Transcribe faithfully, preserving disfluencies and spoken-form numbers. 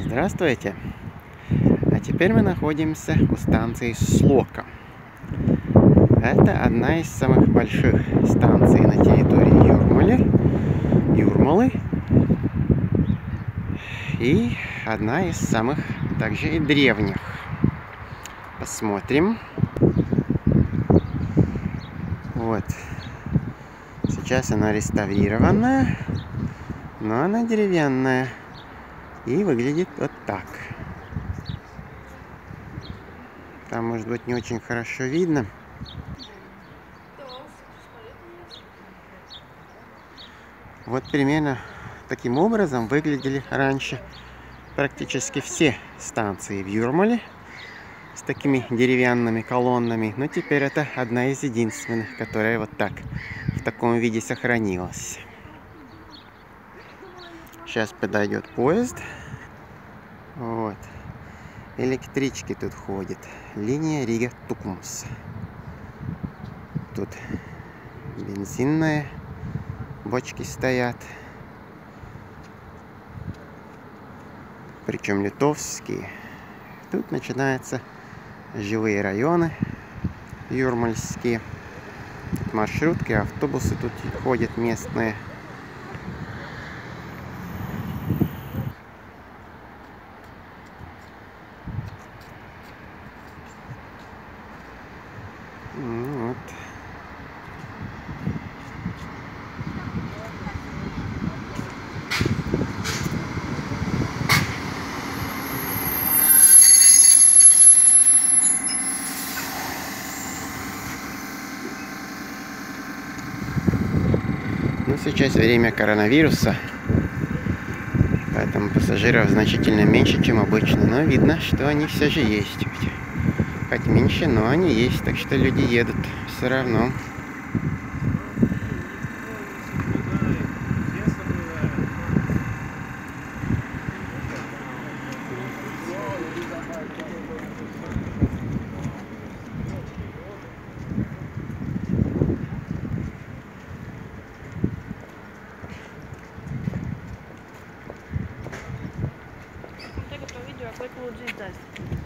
Здравствуйте! А теперь мы находимся у станции Слока. Это одна из самых больших станций на территории Юрмалы. Юрмалы. И одна из самых также и древних. Посмотрим. Вот. Сейчас она реставрированная, но она деревянная. И выглядит вот так. Там, может быть, не очень хорошо видно. Вот примерно таким образом выглядели раньше практически все станции в Юрмале с такими деревянными колоннами. Но теперь это одна из единственных, которая вот так, в таком виде сохранилась. Сейчас подойдет поезд. Вот. Электрички тут ходят. Линия Рига-Тукумс. Тут бензинные бочки стоят. Причем литовские. Тут начинаются жилые районы юрмальские. Тут маршрутки, автобусы тут ходят местные. Вот. Ну, сейчас время коронавируса, поэтому пассажиров значительно меньше, чем обычно. Но видно, что они все же есть. Хоть меньше, но они есть, так что люди едут все равно. Tego to vídeo, ako je to ľudí zdať.